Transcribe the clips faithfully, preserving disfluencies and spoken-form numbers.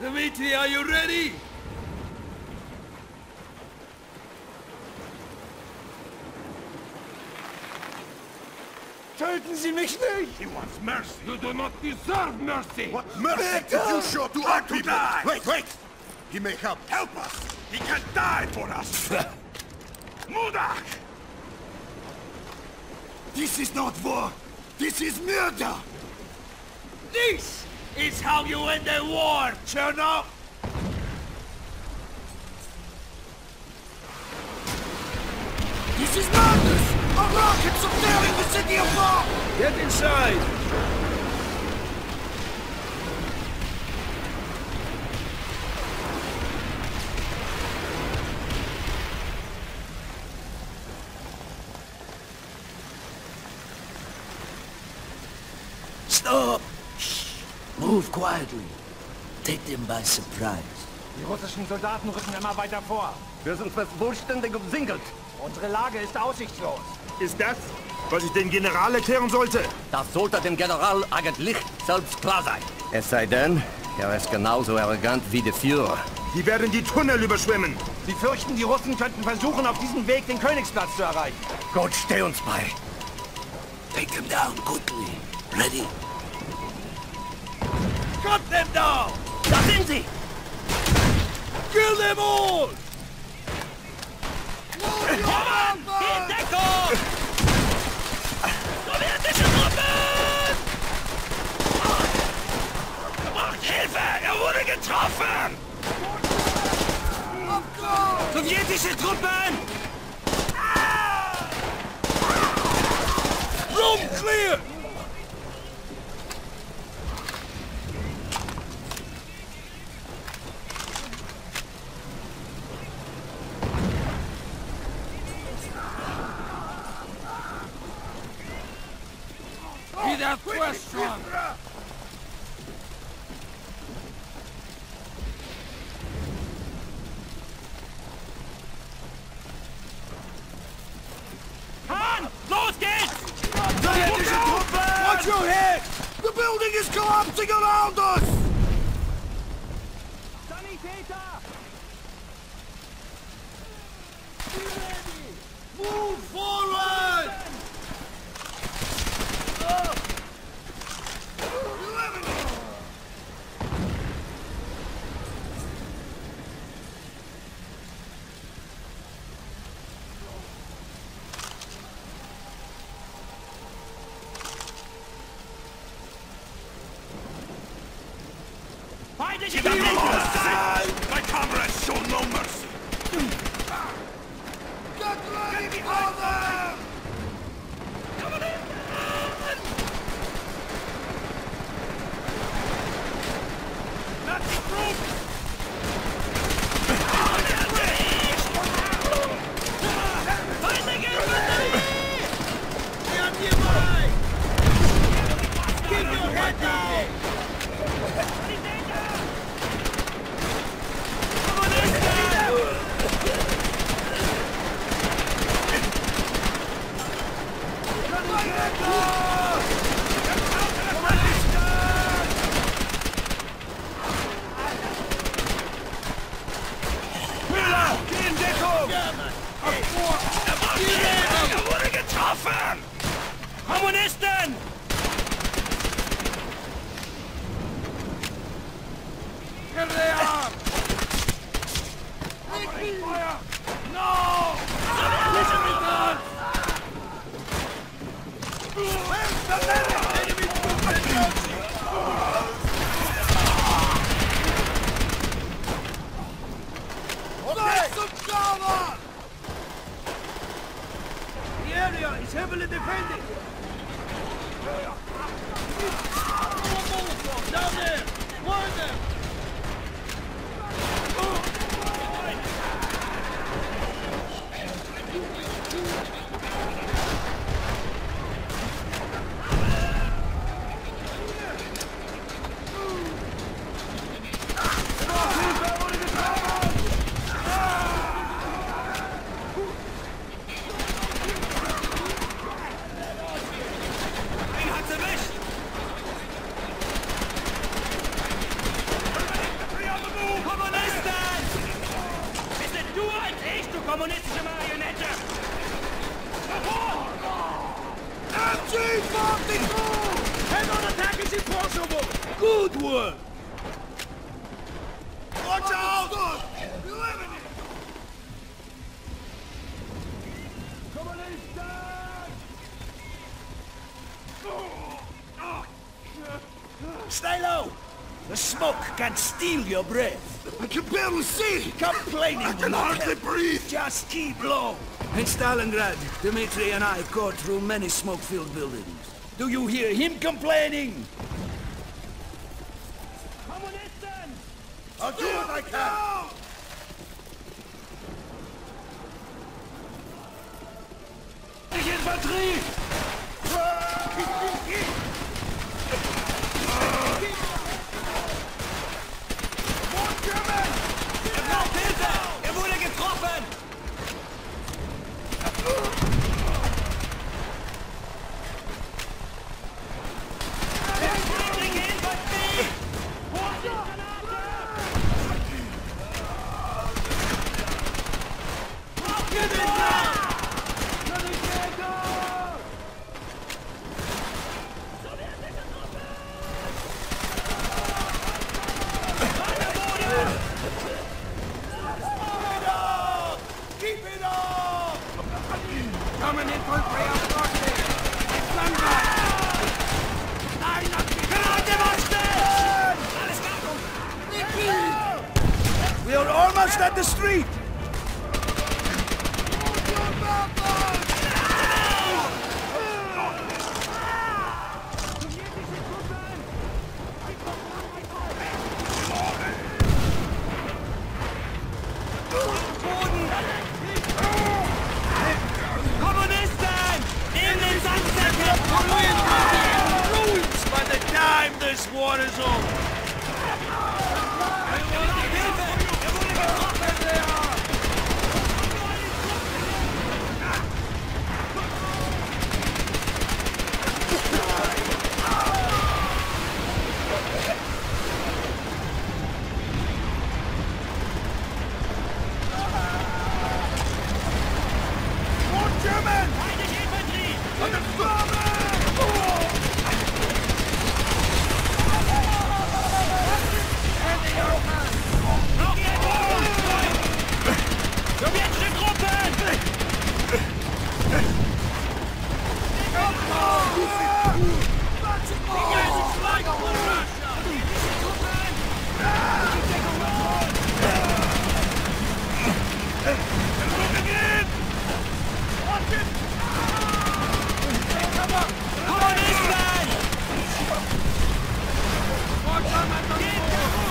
Dimitri, are you ready? Töten Sie mich nicht! He wants mercy. You do not deserve mercy. What mercy did you show to our people? Die. Wait, wait! He may help. Help us. He can die for us. Mudak! This is not war. This is murder. This is how you end a war, Chernov! This is madness! A rockets are tearing the city apart! Get inside! Stop! Shh. Move quietly. Take them by surprise. Die russischen Soldaten rücken immer weiter vor. Wir sind fast vollständig umsingelt. Unsere Lage ist aussichtslos. Ist das, was ich den General erklären sollte? Das sollte dem General eigentlich selbst klar sein. Es sei denn, er ist genauso arrogant wie der Führer. Die werden die Tunnel überschwemmen. Sie fürchten, die Russen könnten versuchen, auf diesem Weg den Königsplatz zu erreichen. Gott, steh uns bei. Take them down quickly. Ready? Cut them down! Da sind sie! Kill them all! In Deckung! Sowjetische Truppen! Er braucht Hilfe! Er wurde getroffen! Sowjetische Truppen! Room clear! Be that question! Mann! Los geht's! Sowjetische Truppen! Watch your head! The building is collapsing around us! Sanitäter! Move forward! Feindliche Come Truppen! on! My comrades show no mercy. Get ready for them! Nazi troops! Feindliche Infanterie! Stay on your mind! Keep your head down! Good work! Watch out! Stay low! The smoke can steal your breath. I can barely see! Complaining I can will not hardly help. breathe! Just keep low. In Stalingrad, Dimitri and I go through many smoke-filled buildings. Do you hear him complaining? I'll do what I can! Infanterie! Er braucht Hilfe! Er wurde getroffen! Feindliche Infanterie! Coming in for reinforcement! Nein, we are almost at the street! By the time this war is over! More German! Feindliche Infanterie! On the farmland! Sowjetische Truppen! Die ganze Flagge von Russia! Sowjetische Truppen! Moving in! Watch it! Come on! Kommunisten! More German on the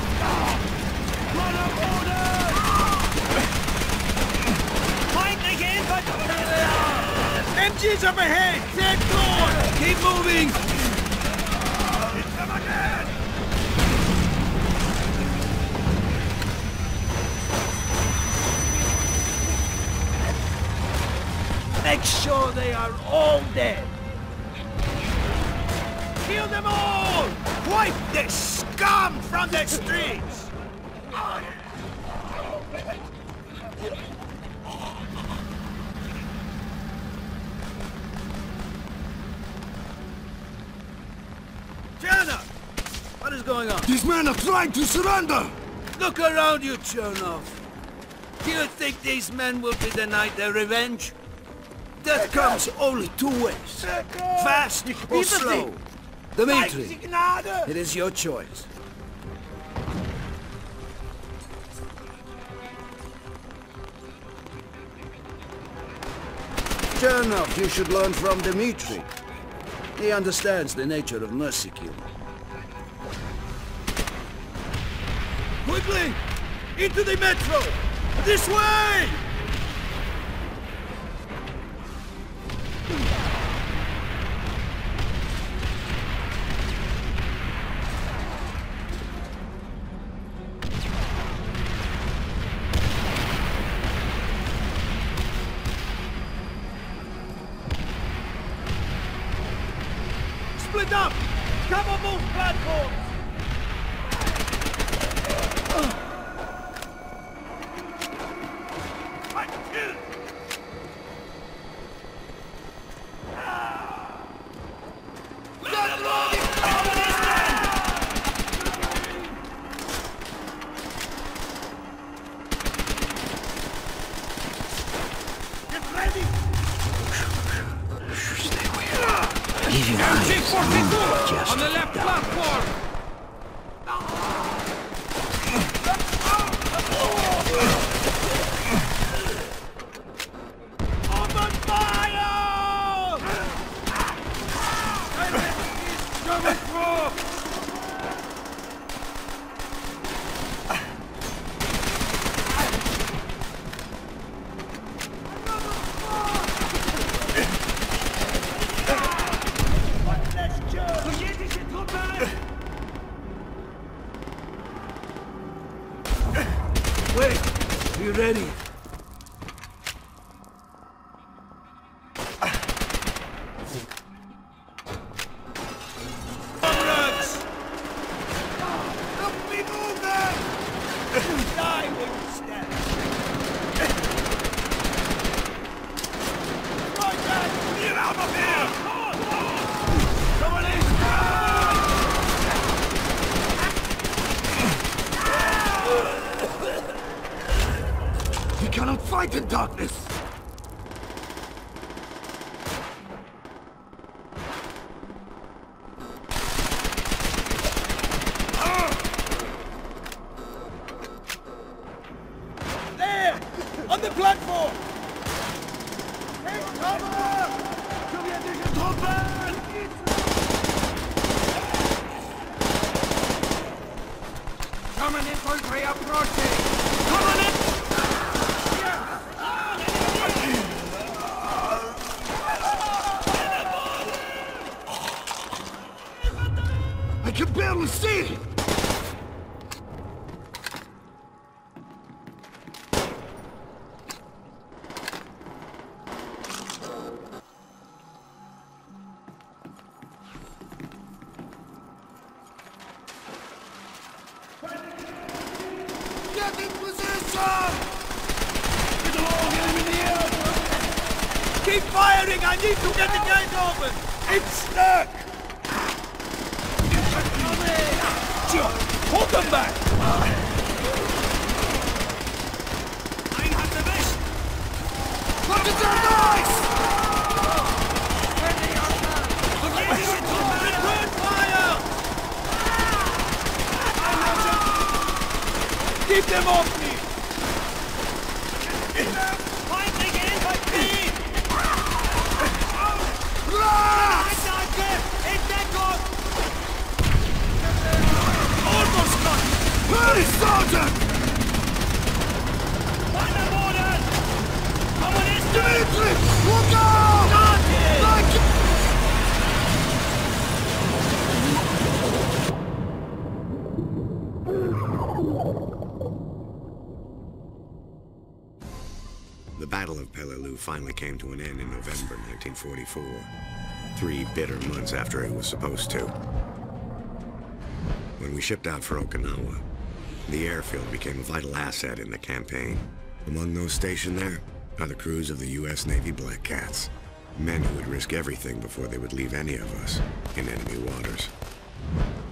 Feindliche Infanterie! M Gs up ahead! Dead good! Keep moving! Hit them again! Make sure they are all dead! Kill them all! Wipe this scum from the streets! Chernov! What is going on? These men are trying to surrender! Look around you, Chernov. Do you think these men will be denied their revenge? Death comes only two ways. Fast or slow. Dimitri, it is your choice. Chernov, you should learn from Dimitri. He understands the nature of mercy killing. Quickly! Into the metro! This way! Split up! Cover both platforms! crushed. On the left platform! Open fire! Coming through! Wait, be ready. Comrades! Help me move them! Die where you stand! Right back! Get out of here! Someone is We cannot fight in darkness! there! On the platform! Take cover! Sowjetische Truppen! German infantry approaching! Coming in! I can barely see! Get in position! Keep firing! I need to get the gate open! It's stuck! Hold them back! Ein hat erwischt! Look at their knives! Sowjetische Truppen return fire! Keep them off me! Feindliche Infanterie! Attacke! In Deckung! Almost got it! Ready, Sergeant! Meine Bruder! Kommunisten! Dimitri! Look out! Nazis! Like The Battle of Peleliu finally came to an end in November nineteen forty-four, three bitter months after it was supposed to. When we shipped out for Okinawa, the airfield became a vital asset in the campaign. Among those stationed there are the crews of the U S Navy Black Cats, men who would risk everything before they would leave any of us in enemy waters.